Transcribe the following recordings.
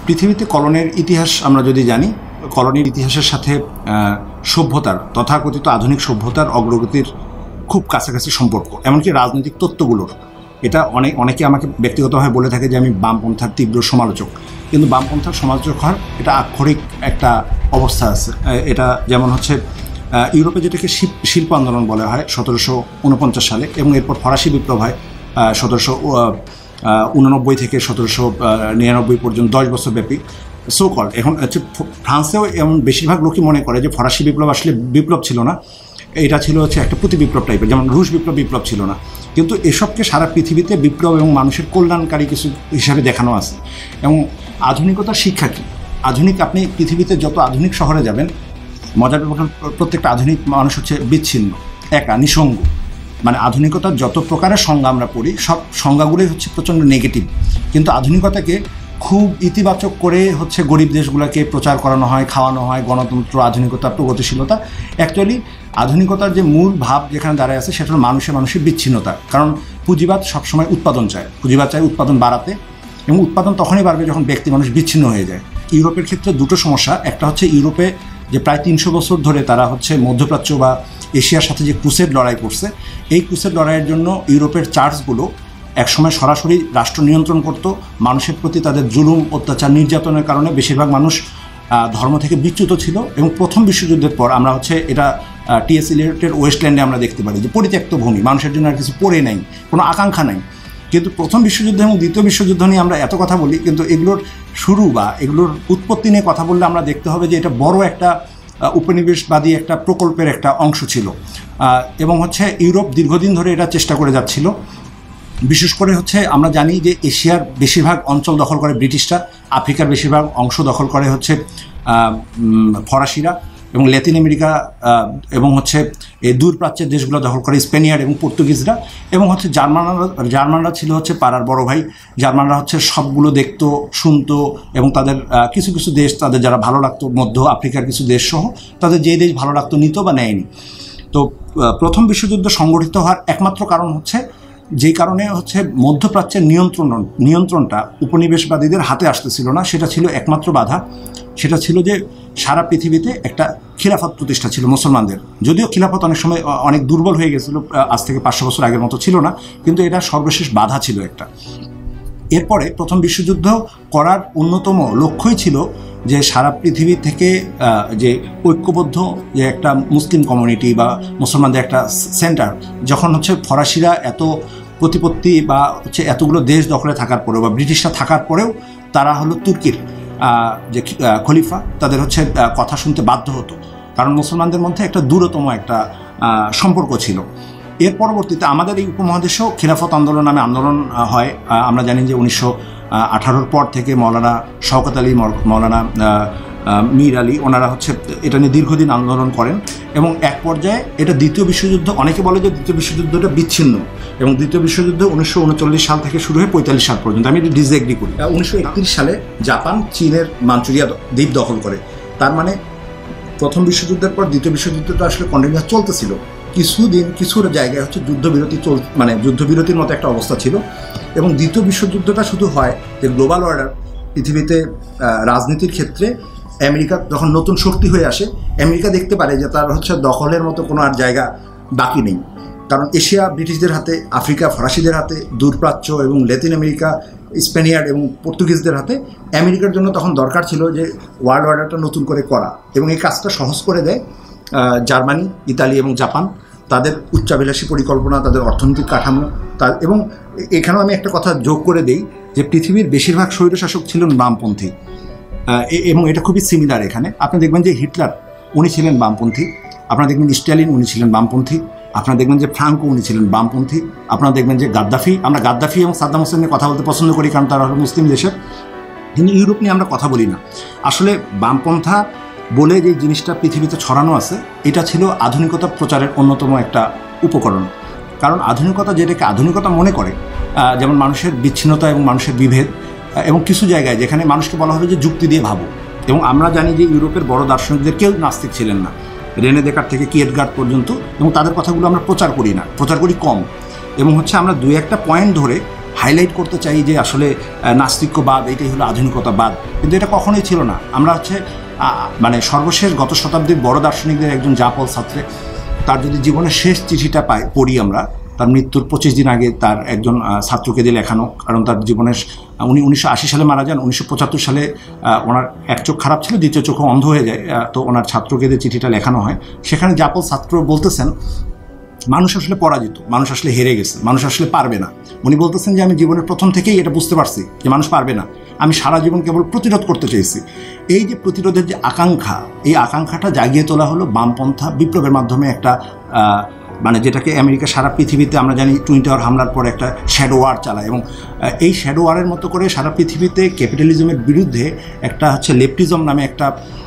পৃথিবীতে কলোনির ইতিহাস আমরা যদি জানি, কলোনির ইতিহাসের সাথে সভ্যতার তথাকথিত আধুনিক সভ্যতার অগ্রগতির খুব কাছাকাছি সম্পর্ক, এমনকি রাজনৈতিক তত্ত্বগুলোর। এটা অনেকে আমাকে ব্যক্তিগতভাবে বলে থাকে যে আমি বামপন্থার তীব্র সমালোচক, কিন্তু বামপন্থার সমালোচক হওয়ার এটা আক্ষরিক একটা অবস্থা আছে। এটা যেমন হচ্ছে ইউরোপে যেটাকে শিল্প আন্দোলন বলা হয় 1749 সালে, এবং এরপর ফরাসি বিপ্লব হয় 1789 থেকে 1799 পর্যন্ত, 10 বছর ব্যাপী সো কল। এখন হচ্ছে ফ্রান্সেও এমন বেশিরভাগ লোকই মনে করে যে ফরাসি বিপ্লব আসলে বিপ্লব ছিল না, এটা ছিল হচ্ছে একটা প্রতি বিপ্লব টাইপের, যেমন রুশ বিপ্লব ছিল না। কিন্তু এসবকে সারা পৃথিবীতে বিপ্লব এবং মানুষের কল্যাণকারী কিছু হিসাবে দেখানো আছে। এবং আধুনিকতার শিক্ষা কী? আপনি পৃথিবীতে যত আধুনিক শহরে যাবেন, মজার ব্যাপার, প্রত্যেকটা আধুনিক মানুষ হচ্ছে বিচ্ছিন্ন, একা, নিঃসঙ্গ। মানে আধুনিকতার যত প্রকারের সংজ্ঞা আমরা পড়ি, সব সংজ্ঞাগুলোই হচ্ছে প্রচণ্ড নেগেটিভ। কিন্তু আধুনিকতাকে খুব ইতিবাচক করে হচ্ছে গরিব দেশগুলোকে প্রচার করানো হয়, খাওয়ানো হয়, গণতন্ত্র, আধুনিকতা, প্রগতিশীলতা। অ্যাকচুয়ালি আধুনিকতার যে মূল ভাব যেখানে দাঁড়ায় আছে সেটা হল মানুষের বিচ্ছিন্নতা। কারণ পুঁজিবাদ সবসময় উৎপাদন চায়, পুঁজিবাদ চায় উৎপাদন বাড়াতে, এবং উৎপাদন তখনই বাড়বে যখন ব্যক্তি মানুষ বিচ্ছিন্ন হয়ে যায়। ইউরোপের ক্ষেত্রে দুটো সমস্যা। একটা হচ্ছে ইউরোপে যে প্রায় 300 বছর ধরে তারা হচ্ছে মধ্যপ্রাচ্য বা এশিয়ার সাথে যে ক্রুসেড লড়াই করছে, এই ক্রুসেড লড়াইয়ের জন্য ইউরোপের চার্চগুলো একসময় সরাসরি রাষ্ট্র নিয়ন্ত্রণ করত। মানুষের প্রতি তাদের জুলুম, অত্যাচার, নির্যাতনের কারণে বেশিরভাগ মানুষ ধর্ম থেকে বিচ্যুত ছিল। এবং প্রথম বিশ্বযুদ্ধের পর আমরা হচ্ছে এটা টিএস ইলিয়টের ওয়েস্টল্যান্ডে আমরা দেখতে পারি যে পরিত্যক্ত ভূমি, মানুষের জন্য আর কিছু পড়ে নাই, কোনো আকাঙ্ক্ষা নাই। কিন্তু প্রথম বিশ্বযুদ্ধ এবং দ্বিতীয় বিশ্বযুদ্ধ নিয়ে আমরা এত কথা বলি, কিন্তু এগুলোর শুরু বা এগুলোর উৎপত্তি নিয়ে কথা বললে আমরা দেখতে হবে যে এটা বড় একটা উপনিবেশবাদী একটা প্রকল্পের একটা অংশ ছিল। এবং হচ্ছে ইউরোপ দীর্ঘদিন ধরে এটা চেষ্টা করে যাচ্ছিল। বিশেষ করে হচ্ছে আমরা জানি যে এশিয়ার বেশিরভাগ অঞ্চল দখল করে ব্রিটিশরা, আফ্রিকার বেশিরভাগ অংশ দখল করে হচ্ছে ফরাসিরা, এবং ল্যাতিন আমেরিকা এবং হচ্ছে এই দূরপ্রাচ্যের দেশগুলো দখল করে স্পেনিয়ার্ড এবং পর্তুগিজরা, এবং হচ্ছে জার্মানরা ছিল হচ্ছে পাড়ার বড় ভাই। জার্মানরা হচ্ছে সবগুলো দেখতো, শুনতো, এবং তাদের কিছু কিছু দেশ তাদের যারা ভালো লাগতো, মধ্য আফ্রিকার কিছু দেশ সহ তাদের যে দেশ ভালো লাগতো নিত বা নেয়নি। তো প্রথম বিশ্বযুদ্ধ সংগঠিত হওয়ার একমাত্র কারণ হচ্ছে, যেই কারণে হচ্ছে মধ্যপ্রাচ্যের নিয়ন্ত্রণটা উপনিবেশবাদীদের হাতে আসতেছিল না, সেটা ছিল একমাত্র বাধা। সেটা ছিল যে সারা পৃথিবীতে একটা খিলাফত প্রতিষ্ঠা ছিল মুসলমানদের। যদিও খিলাফত অনেক সময় অনেক দুর্বল হয়ে গেছিল, আজ থেকে 500 বছর আগের মতো ছিল না, কিন্তু এটা সর্বশেষ বাধা ছিল একটা। এরপরে প্রথম বিশ্বযুদ্ধ করার অন্যতম লক্ষ্যই ছিল যে সারা পৃথিবী থেকে যে ঐক্যবদ্ধ যে একটা মুসলিম কমিউনিটি বা মুসলমানদের একটা সেন্টার, যখন হচ্ছে ফরাসিরা এত প্রতিপত্তি বা হচ্ছে এতগুলো দেশ দখলে থাকার পরেও বা ব্রিটিশরা থাকার পরেও তারা হলো তুর্কির যে খলিফা, তাদের হচ্ছে কথা শুনতে বাধ্য হতো, কারণ মুসলমানদের মধ্যে একটা দূরতম একটা সম্পর্ক ছিল। এর পরবর্তীতে আমাদের এই উপমহাদেশেও খিলাফত আন্দোলন নামে আন্দোলন হয়। আমরা জানি যে 1918 পর থেকে মৌলানা শওকত আলী, মৌলানা মীর আলী, ওনারা হচ্ছে এটা নিয়ে দীর্ঘদিন আন্দোলন করেন। এবং এক পর্যায়ে এটা দ্বিতীয় বিশ্বযুদ্ধ, অনেকে বলে যে দ্বিতীয় বিশ্বযুদ্ধটা বিচ্ছিন্ন, এবং দ্বিতীয় বিশ্বযুদ্ধ 1939 সাল থেকে শুরু হয়ে 45 সাল পর্যন্ত। আমি এটা ডিসএগ্রি করি। 1931 সালে জাপান চীনের মাঞ্চুরিয়া দ্বীপ দখল করে। তার মানে প্রথম বিশ্বযুদ্ধের পর দ্বিতীয় বিশ্বযুদ্ধটা আসলে কন্টিনিউয়াস চলতেছিল। কিছু জায়গায় হচ্ছে যুদ্ধবিরতির মতো একটা অবস্থা ছিল। এবং দ্বিতীয় বিশ্বযুদ্ধটা শুধু হয় যে গ্লোবাল অর্ডার, পৃথিবীতে রাজনীতির ক্ষেত্রে আমেরিকা যখন নতুন শক্তি হয়ে আসে, আমেরিকা দেখতে পারে যে তার হচ্ছে দখলের মতো কোনো আর জায়গা বাকি নেই। কারণ এশিয়া ব্রিটিশদের হাতে, আফ্রিকা ফরাসিদের হাতে, দূরপ্রাচ্য এবং ল্যাতিন আমেরিকা স্পেনিয়ার্ড এবং পর্তুগিজদের হাতে। আমেরিকার জন্য তখন দরকার ছিল যে ওয়ার্ল্ড অর্ডারটা নতুন করে করা, এবং এই কাজটা সহজ করে দেয় জার্মানি, ইতালি এবং জাপান। তাদের উচ্চাভিলাষী পরিকল্পনা, তাদের অর্থনৈতিক কাঠামো, এবং এখানেও আমি একটা কথা যোগ করে দিই যে পৃথিবীর বেশিরভাগ স্বৈরশাসক ছিলেন বামপন্থী, এবং এটা খুবই সিমিলার। এখানে আপনি দেখবেন যে হিটলার, উনি ছিলেন বামপন্থী। আপনারা দেখবেন স্ট্যালিন, উনি ছিলেন বামপন্থী। আপনারা দেখবেন যে ফ্রাঙ্কো, উনি ছিলেন বামপন্থী। আপনারা দেখবেন যে গাদ্দাফি, আমরা গাদ্দাফি এবং সাদ্দাম হোসেন নিয়ে কথা বলতে পছন্দ করি কারণ তারা হলো মুসলিম দেশের, কিন্তু ইউরোপ নিয়ে আমরা কথা বলি না। আসলে বামপন্থা বলে যে জিনিসটা পৃথিবীতে ছড়ানো আছে, এটা ছিল আধুনিকতা প্রচারের অন্যতম একটা উপকরণ। কারণ আধুনিকতা যেটাকে আধুনিকতা মনে করে, যেমন মানুষের বিচ্ছিন্নতা এবং মানুষের বিভেদ, এবং কিছু জায়গায় যেখানে মানুষকে বলা হবে যে যুক্তি দিয়ে ভাবো। এবং আমরা জানি যে ইউরোপের বড় দার্শনিকদের কেউ নাস্তিক ছিলেন না, রেনে দেকার্ত থেকে কিয়েরগার্ড পর্যন্ত, এবং তাদের কথাগুলো আমরা প্রচার করি না, প্রচার করি কম। এবং হচ্ছে আমরা 2-1টা পয়েন্ট ধরে হাইলাইট করতে চাই যে আসলে নাস্তিক্যবাদ এটাই হলো আধুনিকতাবাদ, কিন্তু এটা কখনোই ছিল না। আমরা হচ্ছে মানে সর্বশেষ গত শতাব্দীর বড় দার্শনিকদের একজন জা পল সার্ত্রে, তার যদি জীবনের শেষ চিঠিটা পড়ি আমরা, তার মৃত্যুর 25 দিন আগে তার একজন ছাত্রকে দিয়ে লেখানো, কারণ তার জীবনের উনি 1980 সালে মারা যান। 1975 সালে ওনার এক চোখ খারাপ ছিল, দ্বিতীয় চোখও অন্ধ হয়ে যায়, তো ওনার ছাত্রকে দিয়ে চিঠিটা লেখানো হয়। সেখানে জা পল সার্ত্রে বলতেছেন মানুষ আসলে পরাজিত, মানুষ আসলে হেরে গেছে, মানুষ আসলে পারবে না। উনি বলতেছেন যে আমি জীবনের প্রথম থেকেই এটা বুঝতে পারছি যে মানুষ পারবে না, আমি সারা জীবন কেবল প্রতিরোধ করতে চেয়েছি। এই যে প্রতিরোধের যে আকাঙ্ক্ষা, এই আকাঙ্ক্ষাটা জাগিয়ে তোলা হলো বামপন্থা বিপ্লবের মাধ্যমে। একটা মানে যেটাকে আমেরিকা সারা পৃথিবীতে আমরা জানি টুইন টাওয়ার হামলার পরে একটা শ্যাডো ওয়ার চালায়, এবং এই শ্যাডো ওয়ারের মতো করে সারা পৃথিবীতে ক্যাপিটালিজমের বিরুদ্ধে একটা হচ্ছে লেফটিজম নামে একটা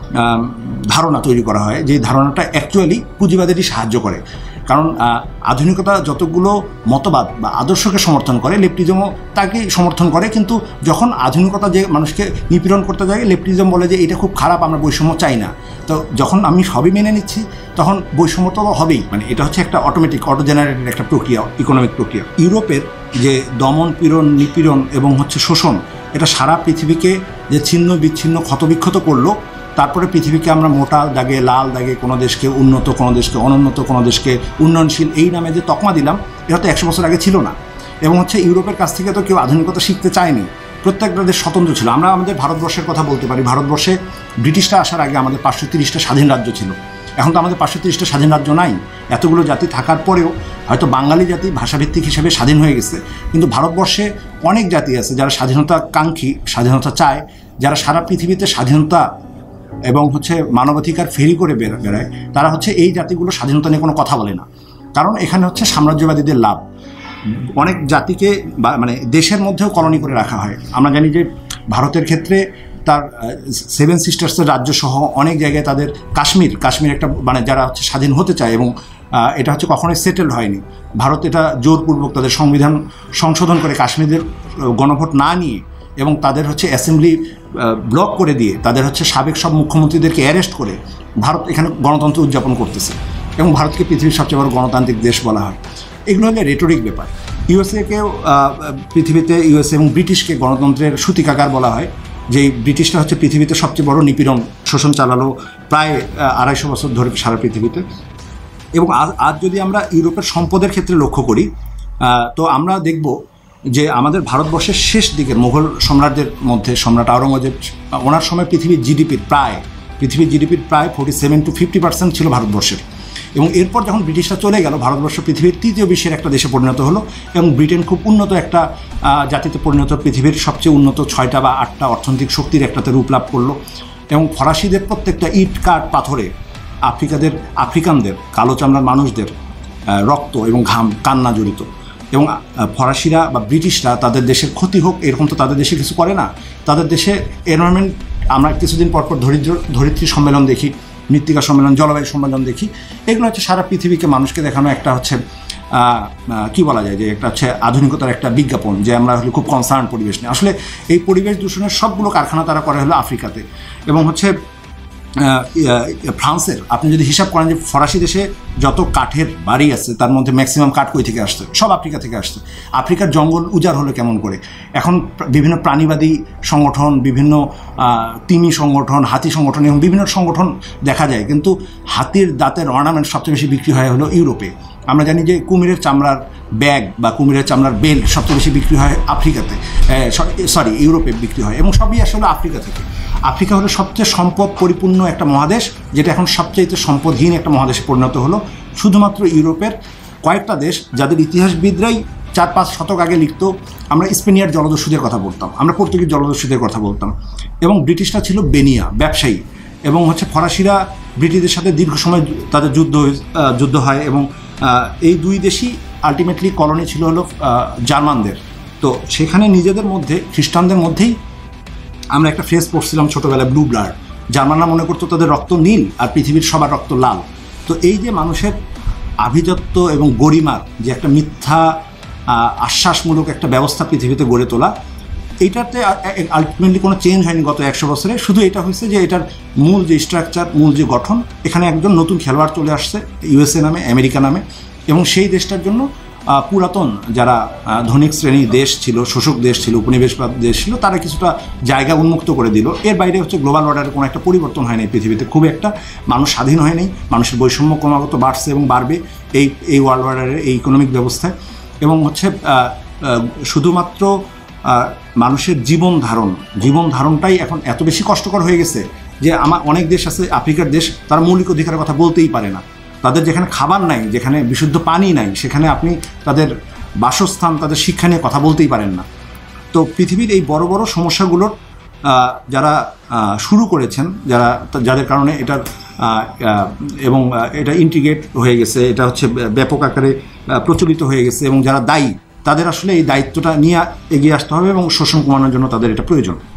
ধারণা তৈরি করা হয়, যে ধারণাটা অ্যাকচুয়ালি পুঁজিবাদেরই সাহায্য করে। কারণ আধুনিকতা যতগুলো মতবাদ বা আদর্শকে সমর্থন করে, লেফটিজমও তাকে সমর্থন করে, কিন্তু যখন আধুনিকতা যে মানুষকে নিপীড়ন করতে যায়, লেফটিজম বলে যে এটা খুব খারাপ, আমরা বৈষম্য চাই না। তো যখন আমি সবই মেনে নিচ্ছি তখন বৈষম্য তো হবেই, মানে এটা হচ্ছে একটা অটোমেটিক অটো জেনারেটেড একটা প্রক্রিয়া, ইকোনমিক প্রক্রিয়া। ইউরোপের যে দমন পীড়ন নিপীড়ন এবং হচ্ছে শোষণ, এটা সারা পৃথিবীকে যে ছিন্ন বিচ্ছিন্ন ক্ষতবিক্ষত করলো, তারপরে পৃথিবীকে আমরা মোটা দাগে লাল দাগে কোনো দেশকে উন্নত, কোনো দেশকে অনুন্নত, কোনো দেশকে উন্নয়নশীল এই নামে যে তকমা দিলাম, এটা তো 100 বছর আগে ছিল না। এবং হচ্ছে ইউরোপের কাছ থেকে তো কেউ আধুনিকতা শিখতে চায়নি, প্রত্যেকটা দেশ স্বতন্ত্র ছিল। আমরা আমাদের ভারতবর্ষের কথা বলতে পারি, ভারতবর্ষে ব্রিটিশরা আসার আগে আমাদের 530টা স্বাধীন রাজ্য ছিল। এখন তো আমাদের 530টা স্বাধীন রাজ্য নাই। এতগুলো জাতি থাকার পরেও হয়তো বাঙালি জাতি ভাষাভিত্তিক হিসেবে স্বাধীন হয়ে গেছে, কিন্তু ভারতবর্ষে অনেক জাতি আছে যারা স্বাধীনতা কাঙ্ক্ষী, স্বাধীনতা চায়, যারা সারা পৃথিবীতে স্বাধীনতা এবং হচ্ছে মানবাধিকার ফেরি করে বেড়ায়। তারা হচ্ছে এই জাতিগুলো স্বাধীনতা নিয়ে কোনো কথা বলে না, কারণ এখানে হচ্ছে সাম্রাজ্যবাদীদের লাভ। অনেক জাতিকে মানে দেশের মধ্যেও কলোনি করে রাখা হয়। আমরা জানি যে ভারতের ক্ষেত্রে তার 7 সিস্টার্সের রাজ্য সহ অনেক জায়গায় তাদের কাশ্মীর একটা মানে যারা হচ্ছে স্বাধীন হতে চায়, এবং এটা হচ্ছে কখনোই সেটেলড হয়নি। ভারত এটা জোরপূর্বক তাদের সংবিধান সংশোধন করে কাশ্মীরদের গণভোট না নিয়ে এবং তাদের হচ্ছে অ্যাসেম্বলি ব্লক করে দিয়ে, তাদের হচ্ছে সাবেক সব মুখ্যমন্ত্রীদেরকে অ্যারেস্ট করে ভারত এখানে গণতন্ত্র উদযাপন করতেছে, এবং ভারতকে পৃথিবীর সবচেয়ে বড় গণতান্ত্রিক দেশ বলা হয়। এগুলো হলে রেটোরিক ব্যাপার। ইউএসএকেও পৃথিবীতে ইউএসএ এবং ব্রিটিশকে গণতন্ত্রের সূতিকাগার বলা হয়, যে ব্রিটিশরা হচ্ছে পৃথিবীতে সবচেয়ে বড় নিপীড়ন শোষণ চালালো প্রায় 250 বছর ধরে সারা পৃথিবীতে। এবং আজ যদি আমরা ইউরোপের সম্পদের ক্ষেত্রে লক্ষ্য করি, তো আমরা দেখব যে আমাদের ভারতবর্ষের শেষ দিকের মুঘল সম্রাটদের মধ্যে সম্রাট আওরঙ্গজেব, ওনার সময় পৃথিবীর জিডিপির প্রায় 47 to 50% ছিল ভারতবর্ষের। এবং এরপর যখন ব্রিটিশরা চলে গেল, ভারতবর্ষ পৃথিবীর তৃতীয় বিশ্বের একটা দেশে পরিণত হলো, এবং ব্রিটেন খুব উন্নত একটা জাতিতে পরিণত, পৃথিবীর সবচেয়ে উন্নত 6টা বা 8টা অর্থনৈতিক শক্তির একটাতে রূপ লাভ করলো। এবং ফরাসিদের প্রত্যেকটা ইট কাঠ পাথরে আফ্রিকানদের কালো চামড়ার মানুষদের রক্ত এবং ঘাম কান্না জড়িত। এবং ফরাসিরা বা ব্রিটিশরা তাদের দেশের ক্ষতি হোক এরকম তো তাদের দেশে কিছু করে না। তাদের দেশে এনভায়রনমেন্ট, আমরা কিছুদিন পরপর ধরিত্রী সম্মেলন দেখি, মৃত্তিকা সম্মেলন, জলবায়ু সম্মেলন দেখি, এগুলো হচ্ছে সারা পৃথিবীকে মানুষকে দেখানো একটা হচ্ছে কি বলা যায় যে একটা হচ্ছে আধুনিকতার একটা বিজ্ঞাপন, যে আমরা হলে খুব কনসার্ন পরিবেশ নিয়ে। আসলে এই পরিবেশ দূষণের সবগুলো কারখানা তারা করে হলো আফ্রিকাতে। এবং হচ্ছে ফ্রান্সের আপনি যদি হিসাব করেন যে ফরাসি দেশে যত কাঠের বাড়ি আছে তার মধ্যে ম্যাক্সিমাম কাঠ কই থেকে আসছে, সব আফ্রিকা থেকে আসছে। আফ্রিকার জঙ্গল উজাড় হলো কেমন করে? এখন বিভিন্ন প্রাণীবাদী সংগঠন, বিভিন্ন তিমি সংগঠন, হাতি সংগঠন এবং বিভিন্ন সংগঠন দেখা যায়, কিন্তু হাতির দাঁতের অর্নামেন্ট সবচেয়ে বেশি বিক্রি হয় হলো ইউরোপে। আমরা জানি যে কুমিরের চামড়ার ব্যাগ বা কুমিরের চামড়ার বেল্ট সবচেয়ে বেশি বিক্রি হয় আফ্রিকাতে, ইউরোপে বিক্রি হয়, এবং সবই আসলে আফ্রিকা থেকে। আফ্রিকা হলো সবচেয়ে সম্পদ পরিপূর্ণ একটা মহাদেশ, যেটা এখন সবচেয়ে সম্পদহীন একটা মহাদেশে পরিণত হলো। শুধুমাত্র ইউরোপের কয়েকটা দেশ যাদের ইতিহাসবিদরাই 4-5 শতক আগে লিখত, আমরা স্পেনিয়ার জলদস্যুদের কথা বলতাম, আমরা পর্তুগিজ জলদস্যুদের কথা বলতাম, এবং ব্রিটিশরা ছিল বেনিয়া ব্যবসায়ী, এবং হচ্ছে ফরাসিরা ব্রিটিশদের সাথে দীর্ঘ সময় তাদের যুদ্ধ হয়, এবং এই দুই দেশই আলটিমেটলি কলোনি ছিল হলো জার্মানদের। তো সেখানে নিজেদের মধ্যে খ্রিস্টানদের মধ্যেই আমরা একটা ফ্রেজ পড়ছিলাম ছোটোবেলায়, ব্লু ব্লাড। জার্মানরা মনে করতো তাদের রক্ত নীল আর পৃথিবীর সবার রক্ত লাল। তো এই যে মানুষের আভিজাত্য এবং গরিমার যে একটা মিথ্যা আশ্বাসমূলক একটা ব্যবস্থা পৃথিবীতে গড়ে তোলা, এইটাতে আলটিমেটলি কোনো চেঞ্জ হয়নি গত 100 বছরে। শুধু এটা হয়েছে যে এটার মূল যে স্ট্রাকচার, মূল যে গঠন, এখানে একজন নতুন খেলোয়াড় চলে আসছে ইউএসএ নামে, আমেরিকা নামে, এবং সেই দেশটার জন্য পুরাতন যারা ধনিক শ্রেণীর দেশ ছিল, শোষক দেশ ছিল, উপনিবেশবাদ দেশ ছিল, তারা কিছুটা জায়গা উন্মুক্ত করে দিল। এর বাইরে হচ্ছে গ্লোবাল অর্ডারের কোনো একটা পরিবর্তন হয়নি পৃথিবীতে, খুব একটা মানুষ স্বাধীন হয়নি, মানুষের বৈষম্য ক্রমাগত বাড়ছে এবং বাড়বে এই ওয়ার্ল্ড অর্ডারের এই ইকোনমিক ব্যবস্থায়। এবং হচ্ছে শুধুমাত্র মানুষের জীবন ধারণটাই এখন এত বেশি কষ্টকর হয়ে গেছে যে অনেক দেশ আছে, আফ্রিকার দেশ, তারা মৌলিক অধিকারের কথা বলতেই পারে না। তাদের যেখানে খাবার নাই, যেখানে বিশুদ্ধ পানি নাই, সেখানে আপনি তাদের বাসস্থান, তাদের শিক্ষা নিয়ে কথা বলতেই পারেন না। তো পৃথিবীর এই বড় বড় সমস্যাগুলোর যারা শুরু করেছেন, যাদের কারণে এটার এবং এটা ইন্টিগ্রেট হয়ে গেছে, এটা হচ্ছে ব্যাপক আকারে প্রচলিত হয়ে গেছে, এবং যারা দায়ী তাদের আসলে এই দায়িত্বটা নিয়ে এগিয়ে আসতে হবে এবং শোষণ কমানোর জন্য তাদের এটা প্রয়োজন।